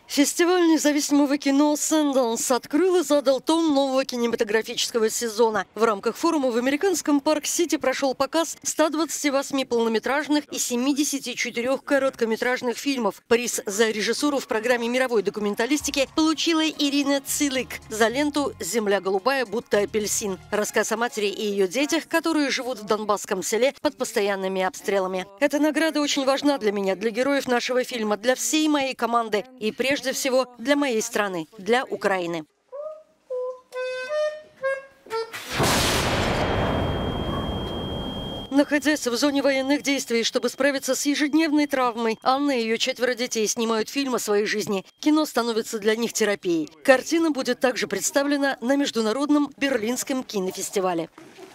Фестиваль независимого кино «Санденс» открыл и задал тон нового кинематографического сезона. В рамках форума в американском Парк-Сити прошел показ 128 полнометражных и 74 короткометражных фильмов. Приз за режиссуру в программе мировой документалистики получила Ирина Цилик за ленту «Земля голубая, будто апельсин». Рассказ о матери и ее детях, которые живут в донбасском селе под постоянными обстрелами. Эта награда очень важна для меня, для героев нашего фильма, для всей моей команды и прежде всего для моей страны, для Украины. Находясь в зоне военных действий, чтобы справиться с ежедневной травмой, Анна и ее 4 детей снимают фильм о своей жизни. Кино становится для них терапией. Картина будет также представлена на Международном Берлинском кинофестивале.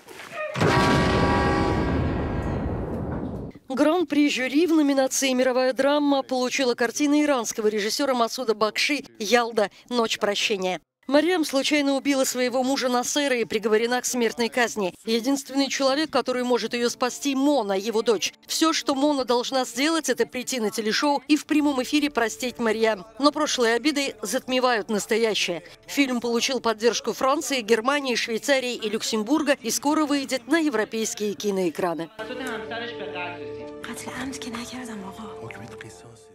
Гран-при жюри в номинации «Мировая драма» получила картина иранского режиссера Масуда Бакши «Ялда. Ночь прощения». Марьям случайно убила своего мужа Насера и приговорена к смертной казни. Единственный человек, который может ее спасти – Мона, его дочь. Все, что Мона должна сделать, это прийти на телешоу и в прямом эфире простить Марьям. Но прошлые обиды затмевают настоящее. Фильм получил поддержку Франции, Германии, Швейцарии и Люксембурга и скоро выйдет на европейские киноэкраны.